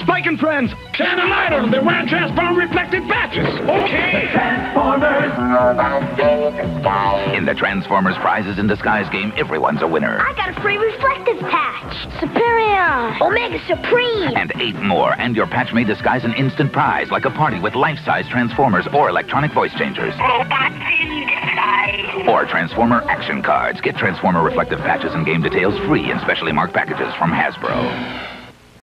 Spike and friends! Shine a light on them. They're wearing transform reflective patches. Okay. Transformers! In the Transformers Prizes in Disguise game, everyone's a winner. I got a free reflective patch. Superior. Omega Supreme. And 8 more, and your patch may disguise an instant prize, like a party with life-size Transformers or electronic voice changers. Robots in disguise. Or Transformer action cards. Get Transformer reflective patches and game details free in specially marked packages from Hasbro.